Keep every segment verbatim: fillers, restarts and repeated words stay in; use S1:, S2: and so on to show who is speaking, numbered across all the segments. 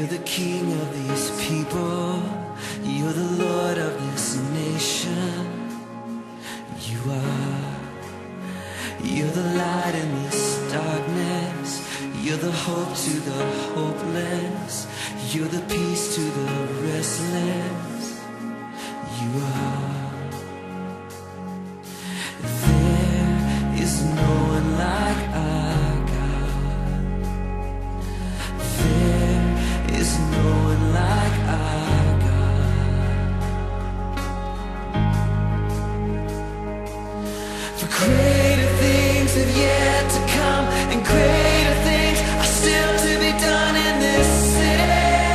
S1: You're the king of these people. You're the Lord of this nation. You are. You're the light in this darkness. You're the hope to the hopeless. You're the peace to the restless. You are. There is no one like our God. There is no one like our God. For greater things have yet to come, and greater things are still to be done in this city.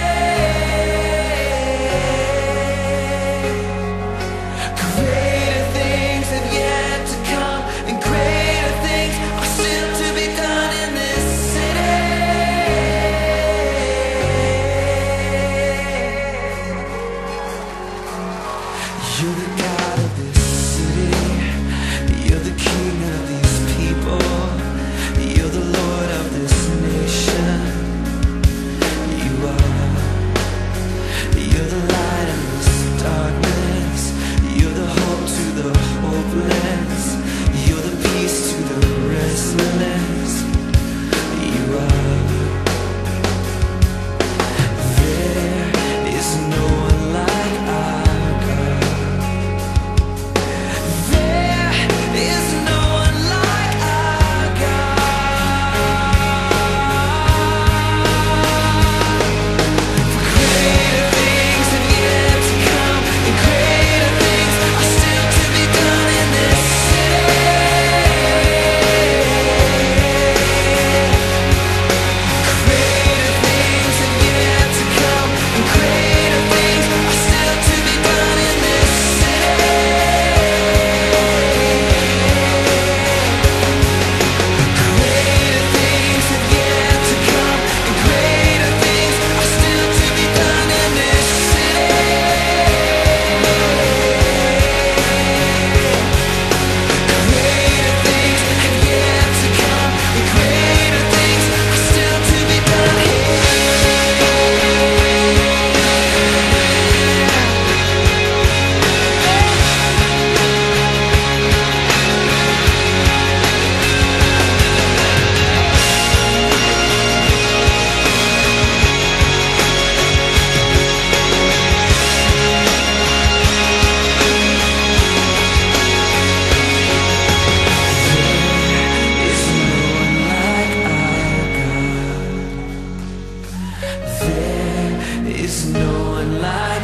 S1: Greater things have yet to come, and greater things are still to be done in this city. You're the God of this city. You're the king of these people. You're the Lord of this nation. You are. You're the light in this darkness. You're the hope to the hopeless. You're the peace to the restless. You are. There is no one like our God. There is no one like our God. Greater things have yet to come, and greater things are still to be done in this city. Greater things have yet to come, and greater things are still to be done in this city. Greater things have yet to come, and greater things are still to be done in this city. Greater things have yet to come, and greater things are still to be done here. There is no one like